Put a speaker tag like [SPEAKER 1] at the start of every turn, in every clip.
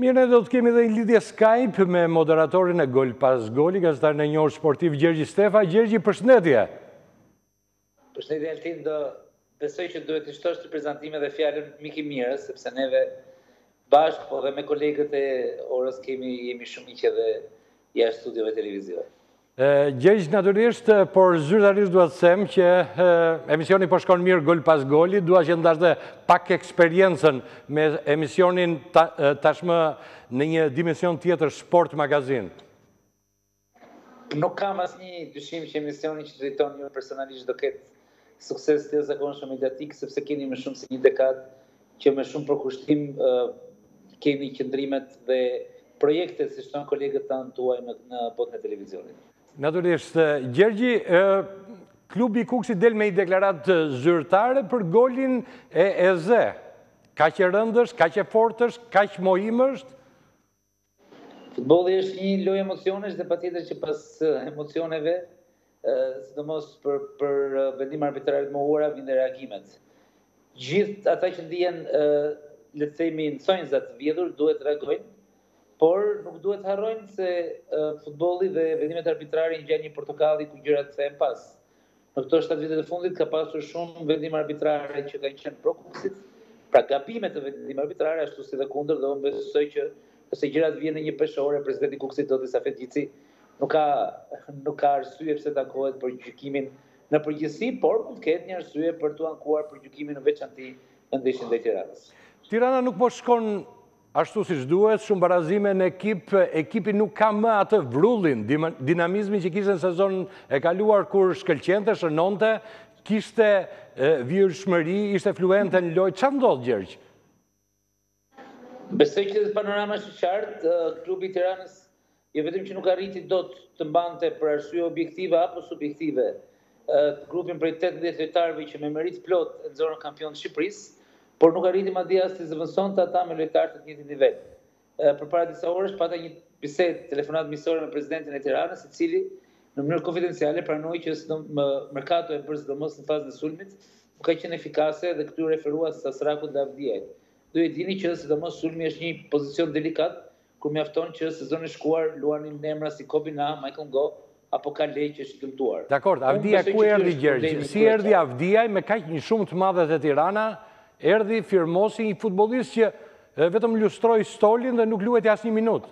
[SPEAKER 1] Mirë, ne do të kemi dhe një lidhje Skype me moderatorin e Gol pas Goli, gazetar në njohur sportiv Gjergji Stefa. Gjergji, përshëndetje.
[SPEAKER 2] Përshëndetje Altin, do besoj që duhet të shtosh të prezantime dhe fjalën Miki Mirës, sepse neve bashkë, po dhe me kolegët e orës jemi shumë miqë dhe jashtë studiove televizive.
[SPEAKER 1] Gjergj, natyrisht, por zyrtarisht duhet të them që emisioni po shkon mirë Gol pas Goli, dua që ndashte pak eksperiencën me emisionin tashmë në një dimension tjetër, Sport Magazin.
[SPEAKER 2] Nuk kam asnjë dyshim që emisioni që drejton ju personalisht do ketë sukses të jashtëzakonshëm mediatik, sepse keni më shumë se një dekadë që me shumë përkushtim keni qëndrimet dhe projektet, si thon kolegët tanë tuaj në botën e televizionit.
[SPEAKER 1] Natyrisht, Gjergji, klubi Kuksi del me një deklaratë zyrtare për golin e Ze. Kaq e rëndësh, kaq e fortësh, kaq mohim është?
[SPEAKER 2] Futbolli është një lojë emocionesh dhe patjetër që pas emocioneve, sidomos për vendim arbitrare të mohuara, vijnë reagimet. Gjithë ata që ndihen, le të themi, nxënësat vjedhur duhet të reagojnë, por nuk duhet të harrojnë se futbolli dhe vendimet arbitrare ngjajnë një portokalli ku gjërat kthehen pas. Në këto 7 vite të fundit ka pasur shumë vendime arbitrare që kanë qenë pro Kuksit, pra gabime të vendime arbitrare, ashtu si dhe kundër, dhe unë besoj që nëse gjërat vijnë në një peshore, presidenti Kuksit do të Safet Gjitsi nuk ka arsye pse takohet për gjykimin në përgjithësi, por mund të ketë një arsye për të ankuar për gjykimin në veçantë në ndeshjen ndaj Tiranës.
[SPEAKER 1] Tirana nuk po shkon ashtu siç duhet, shumë barazime në ekipi nuk ka më atë vrullin, dinamizmin që kishte në sezonën e kaluar kur shkëlqente, shënonte, kishte vijshmëri, ishte fluente në lojë. Çfarë ndodh, Gjergj?
[SPEAKER 2] Besoj që panorama është e qartë, klubi i Tiranës jo vetëm që nuk arriti dot të mbante për arsye objektive apo subjektive grupin prej 18 lojtarëve që me merit plot e nxorën kampion të Shqipërisë, por nuk arriti madje as të zëvendësonte ata me lojtarë të njëjtit nivel. Përpara disa orësh pata një bisedë telefonat miqësore me presidentin e Tiranës, i cili në mënyrë konfidenciale pranoi që merkato e bërë sidomos në fazën e sulmit nuk ka qenë efikase dhe këtu referua Sasrakut dhe Avdiajt. Duhet dini që sidomos sulmi është një pozicion delikat, kur mjafton që sezonin e shkuar luanin emra si Kobina, Michael Ngo apo Kalej që është dëmtuar.
[SPEAKER 1] Dakor, Avdiaj ku erdhi, Gjergj? Si erdhi Avdiaj me kaq një shumë të madhe te Tirana? Erdhi firmosi një futbollist që vetëm lustroi stolin dhe nuk lueti asnjë minutë.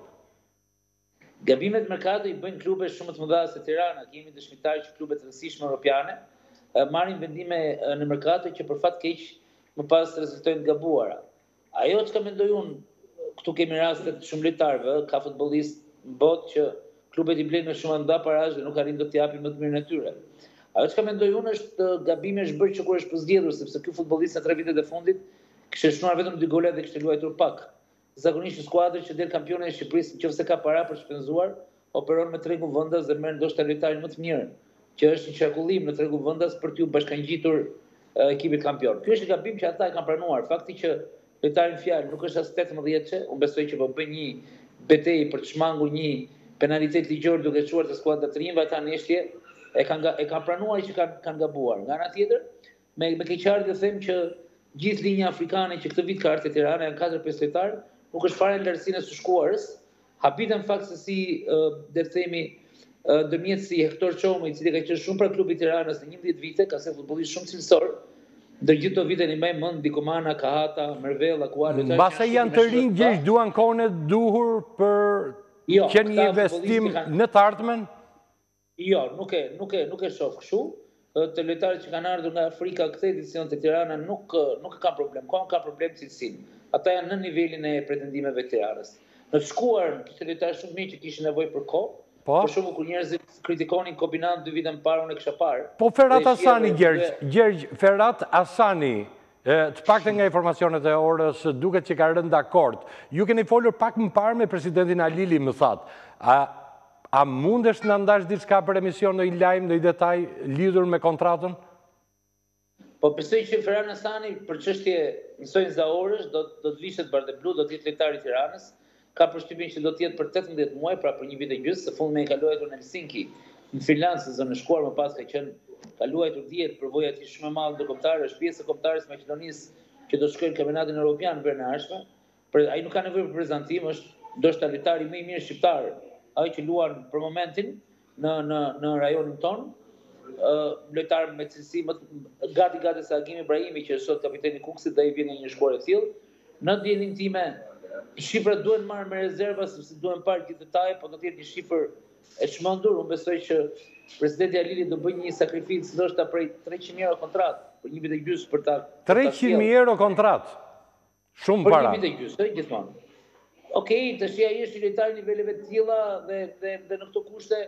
[SPEAKER 2] Gabimet merkato i bëjnë klube shumë të mëdha se Tirana. Kemi dëshmitar që klube të rëndësishme europiane marrin vendime në merkato që për fat keq më pas rezultojnë gabuara. Ajo çka mendoj unë, këtu kemi raste të shumë lojtarëve, ka futbollistë në botë që klubet i blejnë me shumë nda parash dhe nuk arrin do t'i japin më të mirën e tyre. Ajo çka mendoj unë është gabimi është bërë që kur është përzgjedhur, sepse ky futbollist në 3 vitet e fundit kishte shnuar vetëm 2 gola dhe kishte luajtur pak. Zakonisht skuadra që del kampione e Shqipërisë, nëse ka para për shpenzuar, operon me tregun vendas dhe merr ndoshta lojtarin më të mirë, që është një qarkullim në tregun vendas për t'u bashkangjitur ekipit kampion. Ky është gabim që ata e kanë pranuar. Fakti që lojtarin fjalë nuk është as 18-çe, unë besoj që po bën një betejë për të shmangur një penalitet ligjor duke çuar të skuadra të rinjve, ata neshtje e kanë pranuar që kanë gabuar. Nga ana tjetër, me keqardhje them që gjithë linja afrikane që këtë vit ka ardhur te Tirana janë 4-5 lojtarë, nuk është fare në lartësinë e së shkuarës. Habitën fakt se si le të themi ndërmjet si Hector Çomi, i cili ka qenë shumë për klubin e Tiranës në 11 vite, ka qenë futbollist shumë cilësor. Ndër gjithë këto vite i mbaj mend Dikomana, Kahata, Mervella, Kuala.
[SPEAKER 1] Mbase janë të rinj, Gjergj, duan kohën e duhur për që një investim në të ardhmen?
[SPEAKER 2] Jo, nuk e shoh kështu. Të lojtarët që kanë ardhur nga Afrika këtë edicion te Tirana nuk kanë problem. Ka problem cilësinë. Ata janë në nivelin e pretendimeve të Tiranës. Në të shkuar kishte lojtarë shumë mirë që kishin nevojë për kohë. Për shembull kur njerëzit kritikonin Kobinan 2 vite më parë, unë e kisha parë.
[SPEAKER 1] Po Ferhat Hasani, Gjergj, Ferhat Hasani, të paktën nga informacionet e orës duket që ka rënë dakord. Ju keni folur pak më parë me presidentin Alili, më thatë. A mundesh të na ndash diçka për emision, në i lajm, në i detaj lidhur me kontratën?
[SPEAKER 2] Po besoj që Ferhat Hasani për çështje mësojnë zaorësh, do të vishet bardhë blu, do të jetë lojtar i Tiranës. Ka përshtypjen që do të jetë për 18 muaj, pra për 1 vit e gjysmë, së fundi ka luajtur në Helsinki, në Finland sezon e shkuar, më pas ka luajtur 10, përvoja e tij shumë e madhe ndërkombëtare, është pjesë e kombëtarës Maqedonisë që do të shkojnë në kampionatin evropian verën e ardhshme. ai nuk ka nevojë për prezantim, është ndoshta lojtari më i mirë shqiptar, ai që luan për momentin në rajonin ton, lojtar me cilësi gati se Agim Ibrahimi, që është sot kapiteni Kukësit, dhe i vjen një shkore e tillë. Në dijenin time, shifrat duhen marrë me rezerva, sepse duhen parë gjithë detaje, po do të jetë një shifër e çmendur. Unë besoj që presidenti Alili do bëjë një sakrificë ndoshta prej 300.000 euro kontratë për 1 vit e gjysmë për ta
[SPEAKER 1] 300.000 euro kontratë. Shumë para.
[SPEAKER 2] Për 1 vit e gjysmë, gjithmonë. Okej, tash ai është një lojtar niveleve të tilla dhe në këto kushte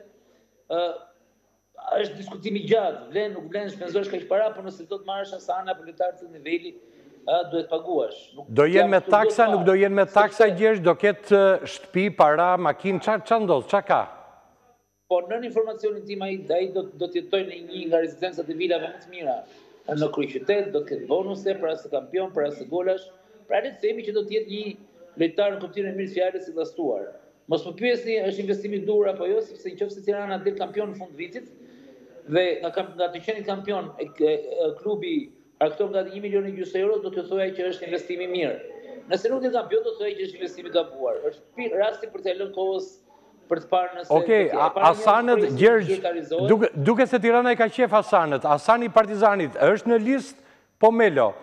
[SPEAKER 2] është diskutimi gjatë, vlen nuk vlen, shpenzosh kaq para, por nëse do të marrësh Asana për lojtar të niveli, duhet paguash.
[SPEAKER 1] Do jenë me taksa, nuk do jenë me taksa, Gjergj, do ketë shtëpi, para, makinë, ç'a ndodh, ç'a ka?
[SPEAKER 2] Po nën informacionin tim ai do të jetojë në një nga rezidencat e vilave më të mira në kryeqytet, do të ketë bonuse për as kampion, për as golash. Pra le të themi që do të jetë një lojtar në kuptimin e mirë të fjalës i llastuar. Mos më pyesni është investim i dur apo jo, sepse nëse Tirana del kampion në fund vitit dhe nga të qenit kampion klubi arkton nga 1,5 milion euro, do të thojë që është investim i mirë. Nëse nuk del kampion, do të thojë që është investim i gabuar. Është rasti për të lënë kohës për të parë nëse...
[SPEAKER 1] Okej, Asanët, Gjergj, duke se Tirana i ka qef Asanët, Asani Partizanit, është në listë po Melo?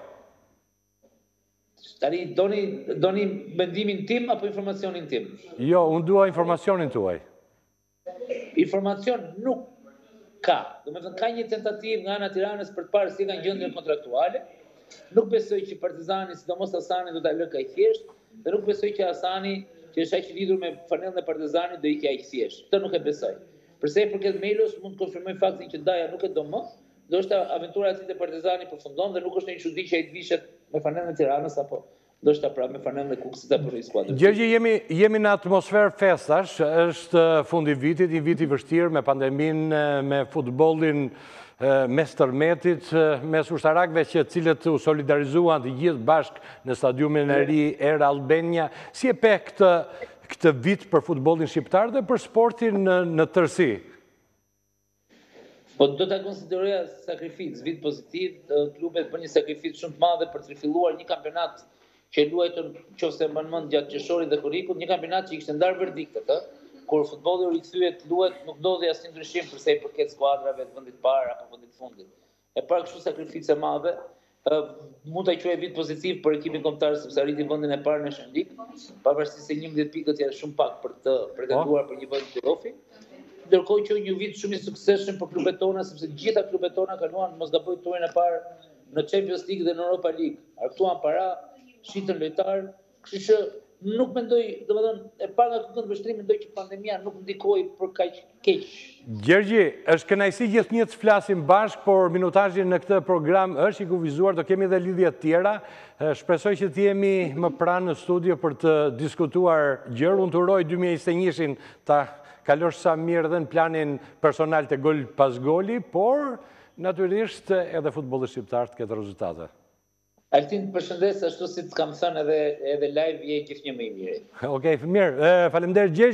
[SPEAKER 2] Tani, doni mendimin tim apo informacionin tim?
[SPEAKER 1] Jo, unë dua informacionin tuaj.
[SPEAKER 2] Informacion nuk ka. Do me thënë, ka një tentativë nga ana Tiranës për të parë si kanë gjendjen kontraktuale. Nuk besoj që Partizani, sidomos Asani, do ta lë kaq thjesht, dhe nuk besoj që Asani, që është aq i lidhur me fanellën e Partizanit, do ikë aq thjesht. Këtë nuk e besoj. Përsa i përket Melos, mund të konfirmoj faktin që Daja nuk e do më, ndoshta aventura e tij te Partizani përfundon dhe nuk është një çudi që ai të vishet me fanellën e Tiranës apo ndoshta pra me fanellën e Kukësit apo në skuadrën.
[SPEAKER 1] Gjergj, jemi në atmosferë festash, është fundi vitit, një vit i vështirë me pandeminë, me futbollin mes tërmetit, mes ushtarakëve që cilët u solidarizuan të gjithë bashkë në stadiumin e ri Air Albania. Si e pe këtë vit për futbollin shqiptar dhe për sportin në tërësi?
[SPEAKER 2] Po do ta konsideroja sakrificë, vit pozitiv, klubet bën një sakrificë shumë të madhe për të rifilluar një kampionat që luajtën, nëse mban mend gjatë qershorit dhe korrikut, një kampionat që kishte ndarë verdiktet, kur futbolli u rikthyet luhet, nuk ndodhi asnjë ndryshim përsa i përket skuadrave të vendit parë apo vendit fundit. E para kështu sakrificë e madhe, mund ta quaj vit pozitiv për ekipin kombëtar sepse arriti vendin e parë në Shëndik, pavarësisht se 11 pikët janë shumë pak për të pretenduar për një vend play-offi. Ndërkohë që një vit shumë i suksesshëm për klubet tona, sepse gjitha klubet tona kaluan, mos gaboj, turin e parë në Champions League dhe në Europa League. Arktuan para, shitën lojtar, kështu që nuk mendoj, domethënë e para nga këtë vështrim, mendoj që pandemia nuk ndikoi për kaq keq.
[SPEAKER 1] Gjergji, është kënaqësi gjithnjë të flasim bashkë, por minutazhi në këtë program është i kufizuar, do kemi edhe lidhje të tjera. Shpresoj që të jemi më pranë në studio për të diskutuar gjëra. Unë të uroj 2021-shin ta kalosh sa mirë dhe në planin personal të gol pas goli, por natyrisht edhe futbolli shqiptar të ketë rezultate.
[SPEAKER 2] Altin, përshëndes, ashtu si të kam thënë edhe live, je gjithnjë më i miri.
[SPEAKER 1] Okej, mirë. Faleminderit Gjergj.